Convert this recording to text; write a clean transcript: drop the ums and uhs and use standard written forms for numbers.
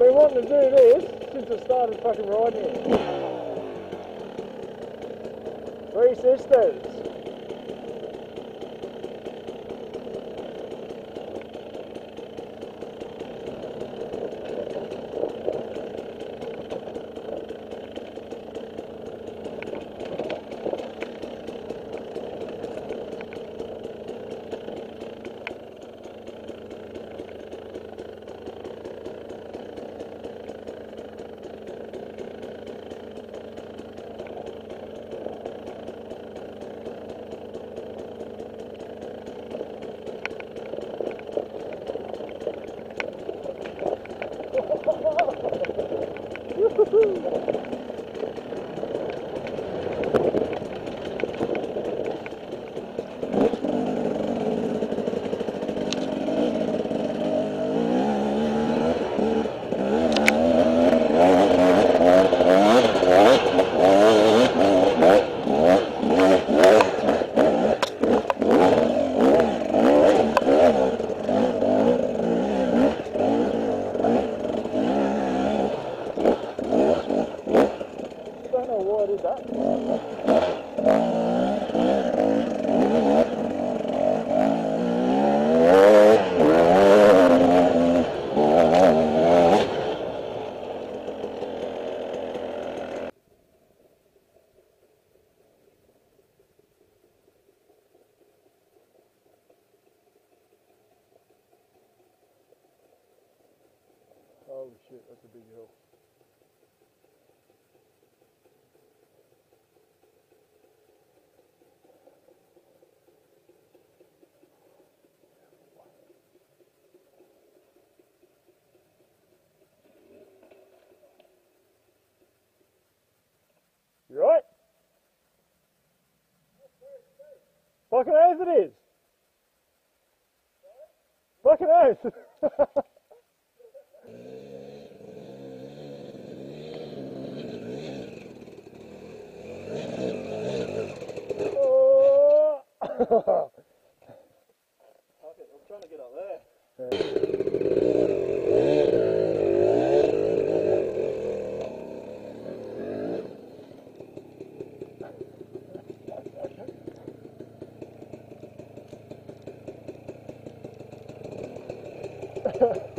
been wanting to do this since I started fucking riding here. Three Sisters. What is that? Oh shit, that's a big hill. You right? Fucking oath it is. Fucking oath. Oh. Okay, I'm trying to get up there. Yeah.